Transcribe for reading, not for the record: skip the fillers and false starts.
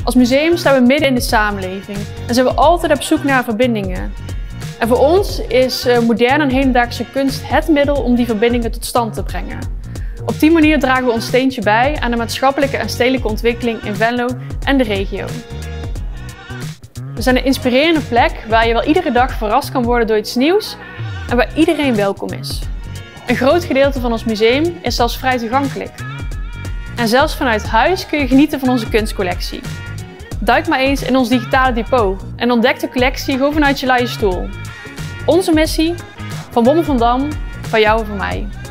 Als museum staan we midden in de samenleving en zijn we altijd op zoek naar verbindingen. En voor ons is moderne en hedendaagse kunst het middel om die verbindingen tot stand te brengen. Op die manier dragen we ons steentje bij aan de maatschappelijke en stedelijke ontwikkeling in Venlo en de regio. We zijn een inspirerende plek waar je wel iedere dag verrast kan worden door iets nieuws en waar iedereen welkom is. Een groot gedeelte van ons museum is zelfs vrij toegankelijk. En zelfs vanuit huis kun je genieten van onze kunstcollectie. Duik maar eens in ons digitale depot en ontdek de collectie gewoon vanuit je luie stoel. Onze missie: van Bommel van Dam, van jou en van mij.